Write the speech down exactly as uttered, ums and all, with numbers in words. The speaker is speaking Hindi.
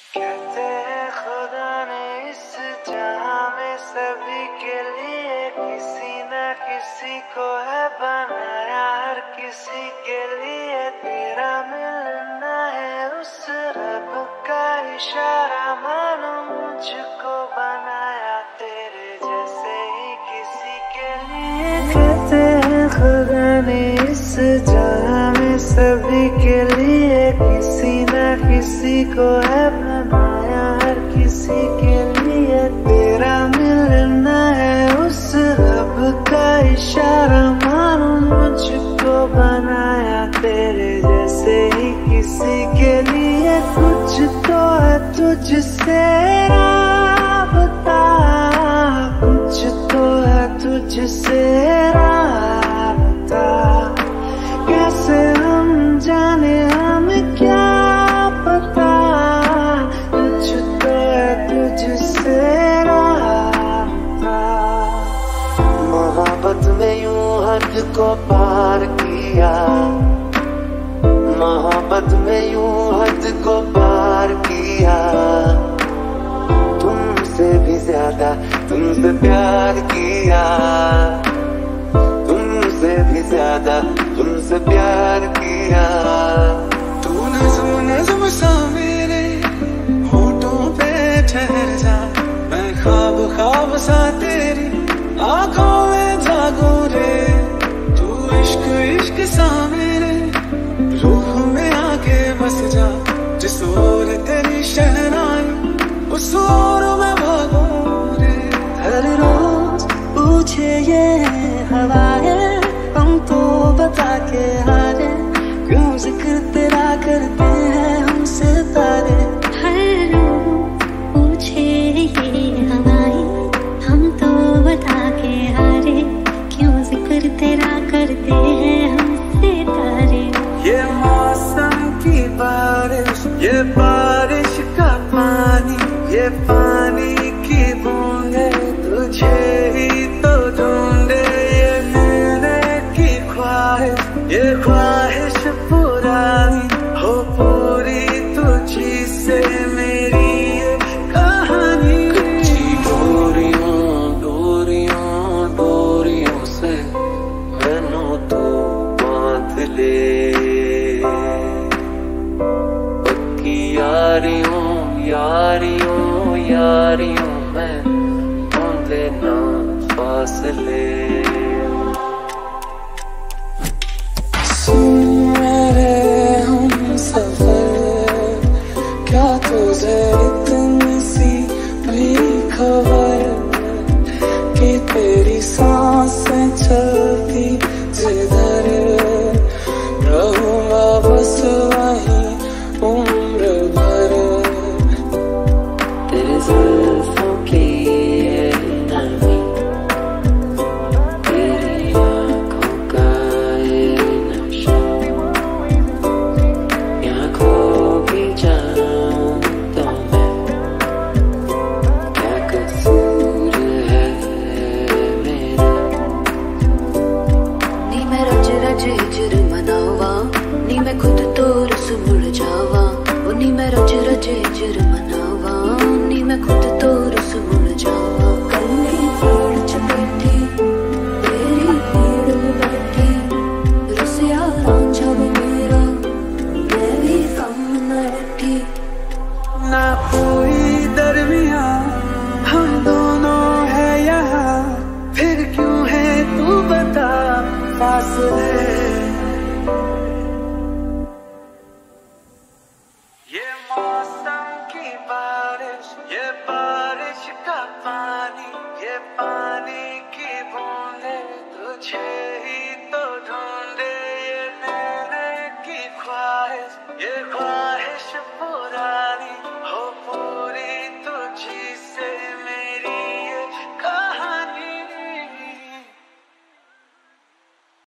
कहते हैं खुदा ने इस जहां में सभी के लिए किसी न किसी को है बनाया, हर किसी के लिए तेरा मिलना है उस रब का इशारा, मानो मुझको बनाया तेरे जैसे ही किसी के लिए। कहते हैं खुदा ने इस जहां में सभी के लिए किसी न किसी को है बनाया, हर किसी के लिए तेरा मिलना है उस रब का इशारा, मानो मुझको बनाया तेरे जैसे ही किसी के लिए। कुछ तो है तुझसे राबता, कुछ तो है तुझसे राबता, कैसे हम जाने हमें क्या पता, कुछ तो है तुझसे राबता। मोहब्बत में यूं हद को पार किया, मोहब्बत में यूं हद को पार किया, तुमसे भी ज्यादा तुमसे प्यार किया, तुमसे भी ज्यादा तुमसे प्यार किया। तू नज़्म नज़्म सा मेरे होठों पे ठहर जा, मैं ख्वाब ख्वाब सा तेरी आंखों में जागूं रे। तू इश्क इश्क सा मेरे रूह में आके बस जा, जिस ओर तेरी शहनाई उस ओर मैं भागूं रे। हर रोज पूछे ये हवाएं हम तो बता के हारे, क्यों जिक्र तेरा करते हैं हमसे तारे। हर रोज पूछे ये हवाएं हम तो बता के हारे, क्यों जिक्र तेरा करते हैं हमसे तारे। ये मौसम की बारिश, ये बारिश का पानी, ये पानी की बूंदे तुझे ही तो ढूंढे। ये मिलने की ख्वाहिश, ये ख्वाहिश पुरानी हो पूरी तुझी से मेरी ये कहानी। कच्ची डोरियों डोरियों डोरियों से मैनू तो बांध ले, पक्की यारियों यारियों यारियों में ढूंढ लेना फासले। सुन मेरे हम सफर, क्या तुझे इतनी सी भी खबर कि तेरी सांसें चलती जिधर रहूंगा बस वहीं उम्र भर। तेरे जुल्फों की ये नमी, तेरी आंखों का ये नशा, यहाँ खो भी जाऊं तो मैं, क्या कसूर है मेरा। नी मैं रज रज हिजर मनावा, नी मैं खुद तो रस मुड़ जावा, ओ नी मैं रज रज हिजर मनावा, नी मैं खुद तो रस मुड़ जावा। कल्ली पेड़ च बैठी तेरी पीड़ में बैठी, रसिया रांझा वे मेरा मैं भी कम न बैठी। ना कोई दरमिया हम दोनों है यहाँ, फिर क्यों है तू बता फासले। ये मौसम की बारिश, ये बारिश का पानी, ये पानी की बूंदे तुझे